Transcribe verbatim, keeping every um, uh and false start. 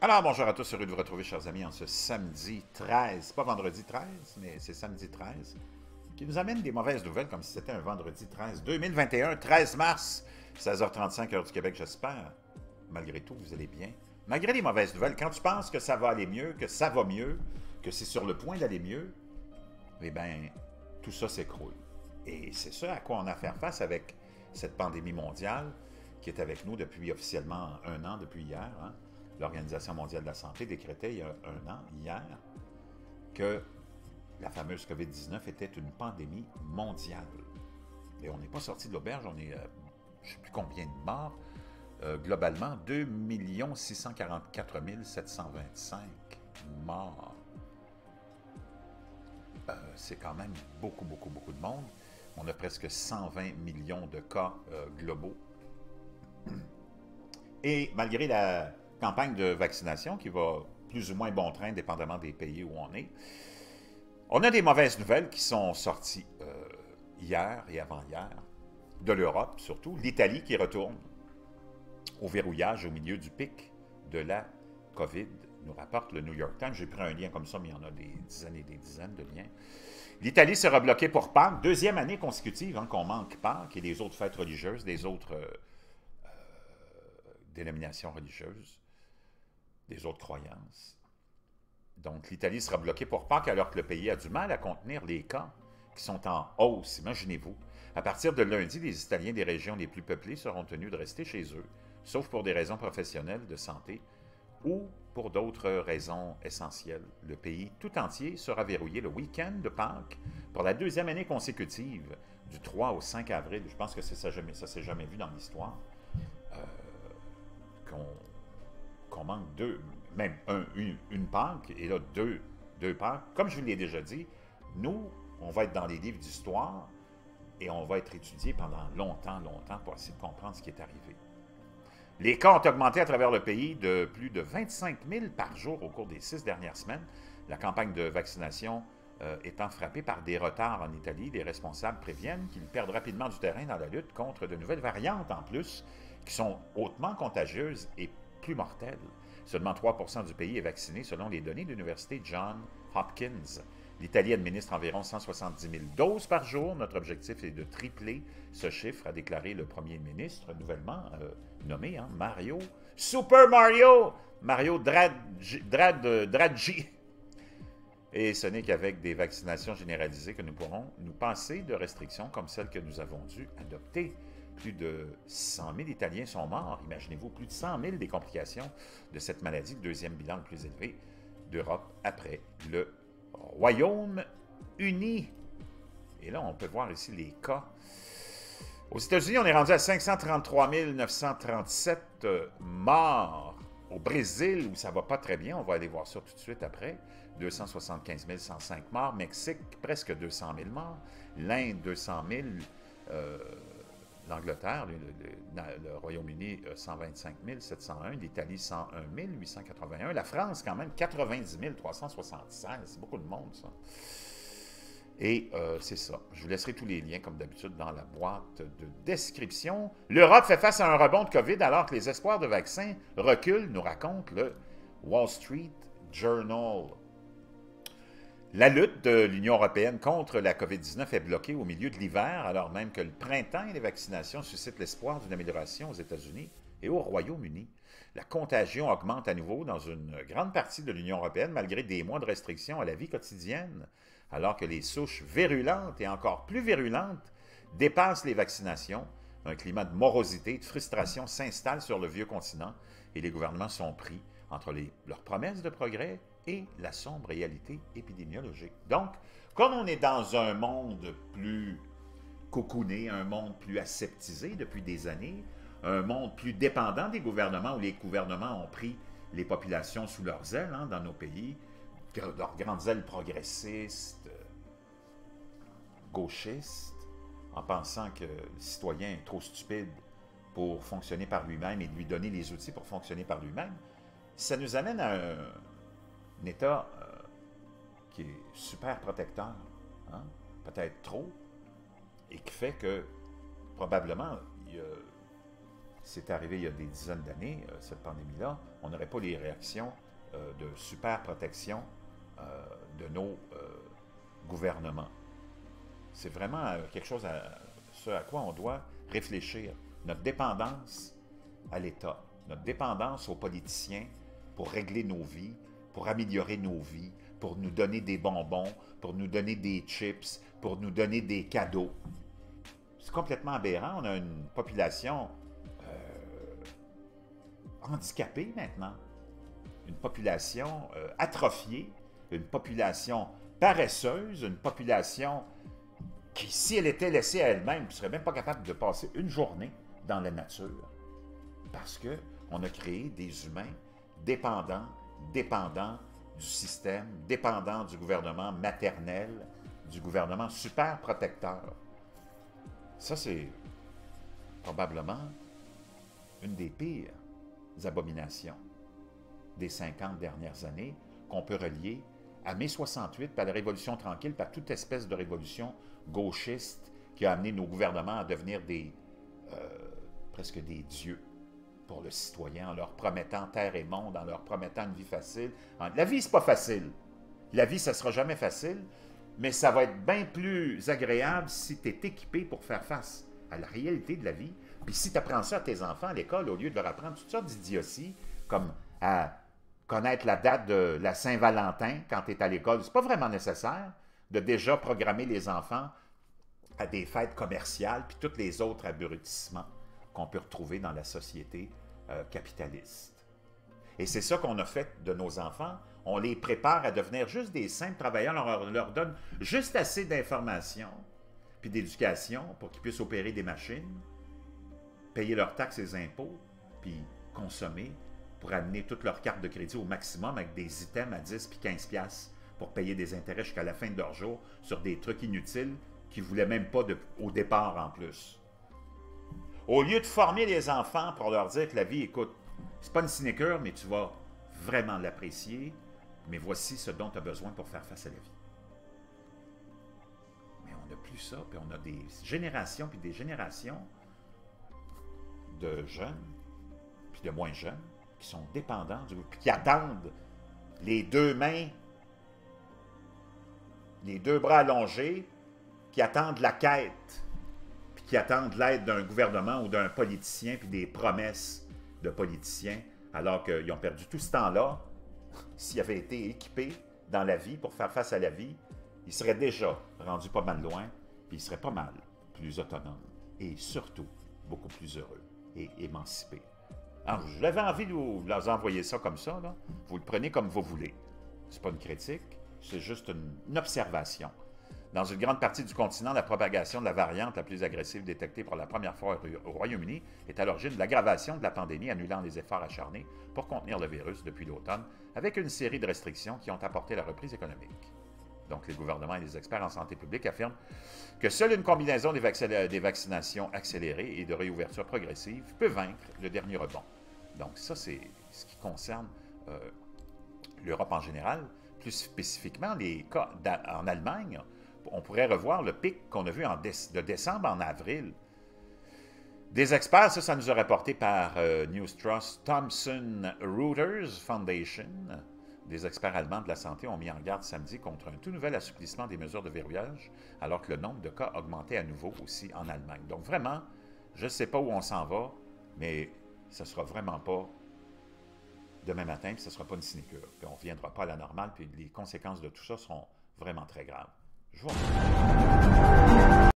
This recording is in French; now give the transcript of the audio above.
Alors, bonjour à tous, heureux de vous retrouver, chers amis, en ce samedi treize, pas vendredi treize, mais c'est samedi treize, qui nous amène des mauvaises nouvelles, comme si c'était un vendredi treize, deux mille vingt et un, treize mars, seize heures trente-cinq, heure du Québec, j'espère. Malgré tout, vous allez bien. Malgré les mauvaises nouvelles, quand tu penses que ça va aller mieux, que ça va mieux, que c'est sur le point d'aller mieux, eh bien, tout ça s'écroule. Et c'est ça à quoi on a à faire face avec cette pandémie mondiale qui est avec nous depuis officiellement un an, depuis hier. Hein? L'Organisation mondiale de la santé décrétait il y a un an, hier, que la fameuse COVID dix-neuf était une pandémie mondiale. Et on n'est pas sorti de l'auberge, on est, euh, je ne sais plus combien de morts, euh, globalement, deux millions six cent quarante-quatre mille sept cent vingt-cinq morts. Euh, c'est quand même beaucoup, beaucoup, beaucoup de monde. On a presque cent vingt millions de cas euh, globaux. Et malgré la campagne de vaccination qui va plus ou moins bon train, dépendamment des pays où on est, on a des mauvaises nouvelles qui sont sorties euh, hier et avant-hier, de l'Europe surtout. L'Italie qui retourne au verrouillage au milieu du pic de la COVID, nous rapporte le New York Times. J'ai pris un lien comme ça, mais il y en a des dizaines et des dizaines de liens. L'Italie sera bloquée pour Pâques, deuxième année consécutive hein, qu'on manque Pâques et les autres fêtes religieuses, des autres euh, euh, dénominations religieuses, des autres croyances. Donc, l'Italie sera bloquée pour Pâques alors que le pays a du mal à contenir les cas qui sont en hausse. Imaginez-vous. À partir de lundi, les Italiens des régions les plus peuplées seront tenus de rester chez eux, sauf pour des raisons professionnelles de santé ou pour d'autres raisons essentielles. Le pays tout entier sera verrouillé le week-end de Pâques pour la deuxième année consécutive, du trois au cinq avril. Je pense que ça ne s'est jamais vu dans l'histoire. Euh, qu'on qu'on manque deux, même un, une, une Pâques, et là deux, deux Pâques. Comme je vous l'ai déjà dit, nous, on va être dans les livres d'histoire et on va être étudié pendant longtemps, longtemps pour essayer de comprendre ce qui est arrivé. Les cas ont augmenté à travers le pays de plus de vingt-cinq mille par jour au cours des six dernières semaines. La campagne de vaccination euh, étant frappée par des retards en Italie, les responsables préviennent qu'ils perdent rapidement du terrain dans la lutte contre de nouvelles variantes en plus, qui sont hautement contagieuses et plus mortelles. Seulement trois pour cent du pays est vacciné selon les données de l'Université Johns Hopkins. L'Italie administre environ cent soixante-dix mille doses par jour. Notre objectif est de tripler ce chiffre, a déclaré le premier ministre nouvellement euh, nommé, hein, Mario, Super Mario, Mario Draghi. Draghi. Et ce n'est qu'avec des vaccinations généralisées que nous pourrons nous passer de restrictions comme celles que nous avons dû adopter. Plus de cent mille Italiens sont morts. Imaginez-vous, plus de cent mille des complications de cette maladie, le deuxième bilan le plus élevé d'Europe après le Royaume-Uni. Et là, on peut voir ici les cas. Aux États-Unis, on est rendu à cinq cent trente-trois mille neuf cent trente-sept morts. Au Brésil, où ça ne va pas très bien, on va aller voir ça tout de suite après, deux cent soixante-quinze mille cent cinq morts. Mexique, presque deux cent mille morts. L'Inde, deux cent mille. Euh, L'Angleterre, le, le, le Royaume-Uni, cent vingt-cinq mille sept cent un, l'Italie, cent un mille huit cent quatre-vingt-un, la France, quand même, quatre-vingt-dix mille trois cent soixante-seize. C'est beaucoup de monde, ça. Et euh, c'est ça. Je vous laisserai tous les liens, comme d'habitude, dans la boîte de description. L'Europe fait face à un rebond de COVID alors que les espoirs de vaccins reculent, nous raconte le Wall Street Journal. La lutte de l'Union européenne contre la COVID dix-neuf est bloquée au milieu de l'hiver, alors même que le printemps et les vaccinations suscitent l'espoir d'une amélioration aux États-Unis et au Royaume-Uni. La contagion augmente à nouveau dans une grande partie de l'Union européenne, malgré des mois de restrictions à la vie quotidienne, alors que les souches virulentes et encore plus virulentes dépassent les vaccinations. Un climat de morosité et de frustration s'installe sur le vieux continent et les gouvernements sont pris entre les, leurs promesses de progrès et la sombre réalité épidémiologique. Donc, comme on est dans un monde plus cocooné, un monde plus aseptisé depuis des années, un monde plus dépendant des gouvernements, où les gouvernements ont pris les populations sous leurs ailes hein, dans nos pays, leurs grandes ailes progressistes, gauchistes, en pensant que le citoyen est trop stupide pour fonctionner par lui-même et de lui donner les outils pour fonctionner par lui-même, ça nous amène à un un État euh, qui est super protecteur, hein? Peut-être trop, et qui fait que probablement il y a c'est arrivé il y a des dizaines d'années, euh, cette pandémie-là, on n'aurait pas les réactions euh, de super protection euh, de nos euh, gouvernements. C'est vraiment euh, quelque chose à ce à quoi on doit réfléchir. Notre dépendance à l'État, notre dépendance aux politiciens pour régler nos vies, pour améliorer nos vies, pour nous donner des bonbons, pour nous donner des chips, pour nous donner des cadeaux. C'est complètement aberrant. On a une population euh, handicapée maintenant, une population euh, atrophiée, une population paresseuse, une population qui, si elle était laissée à elle-même, ne serait même pas capable de passer une journée dans la nature. Parce qu'on a créé des humains dépendants, dépendants du système, dépendants du gouvernement maternel, du gouvernement super protecteur. Ça, c'est probablement une des pires abominations des cinquante dernières années qu'on peut relier à mai soixante-huit, par la Révolution tranquille, par toute espèce de révolution gauchiste qui a amené nos gouvernements à devenir des, euh, presque des dieux pour le citoyen, en leur promettant terre et monde, en leur promettant une vie facile. La vie, c'est pas facile. La vie, ça sera jamais facile, mais ça va être bien plus agréable si tu es équipé pour faire face à la réalité de la vie. Puis si tu apprends ça à tes enfants à l'école, au lieu de leur apprendre toutes sortes d'idioties, comme à connaître la date de la Saint-Valentin quand tu es à l'école, c'est pas vraiment nécessaire de déjà programmer les enfants à des fêtes commerciales, puis tous les autres abrutissements qu'on peut retrouver dans la société euh, capitaliste. Et c'est ça qu'on a fait de nos enfants. On les prépare à devenir juste des simples travailleurs. On leur, leur donne juste assez d'informations puis d'éducation pour qu'ils puissent opérer des machines, payer leurs taxes et impôts, puis consommer pour amener toutes leurs cartes de crédit au maximum avec des items à dix puis quinze piastres pour payer des intérêts jusqu'à la fin de leur jour sur des trucs inutiles qu'ils ne voulaient même pas de, au départ en plus. Au lieu de former les enfants pour leur dire que la vie, écoute, c'est pas une sinécure, mais tu vas vraiment l'apprécier, mais voici ce dont tu as besoin pour faire face à la vie. Mais on n'a plus ça, puis on a des générations, puis des générations de jeunes, puis de moins jeunes, qui sont dépendants, du, puis qui attendent les deux mains, les deux bras allongés, qui attendent la quête, puis qui attendent l'aide d'un gouvernement ou d'un politicien, puis des promesses de politiciens, alors qu'ils ont perdu tout ce temps-là. S'ils avaient été équipés dans la vie pour faire face à la vie, ils seraient déjà rendus pas mal loin, puis ils seraient pas mal plus autonomes, et surtout beaucoup plus heureux et émancipés. Alors, je l'avais envie de vous, de vous envoyer ça comme ça, là. Vous le prenez comme vous voulez. C'est pas une critique, c'est juste une, une observation. Dans une grande partie du continent, la propagation de la variante la plus agressive détectée pour la première fois au Royaume-Uni est à l'origine de l'aggravation de la pandémie, annulant les efforts acharnés pour contenir le virus depuis l'automne, avec une série de restrictions qui ont apporté la reprise économique. Donc, les gouvernements et les experts en santé publique affirment que seule une combinaison des, vac des vaccinations accélérées et de réouverture progressive peut vaincre le dernier rebond. Donc, ça, c'est ce qui concerne euh, l'Europe en général. Plus spécifiquement, les cas en Allemagne, on pourrait revoir le pic qu'on a vu en déc de décembre en avril. Des experts, ça, ça nous a rapporté par euh, News Trust Thomson Reuters Foundation. Des experts allemands de la santé ont mis en garde samedi contre un tout nouvel assouplissement des mesures de verrouillage, alors que le nombre de cas augmentait à nouveau aussi en Allemagne. Donc vraiment, je ne sais pas où on s'en va, mais ce ne sera vraiment pas demain matin, puis ce ne sera pas une sinécure. Puis on ne reviendra pas à la normale, puis les conséquences de tout ça seront vraiment très graves. Je vous remercie.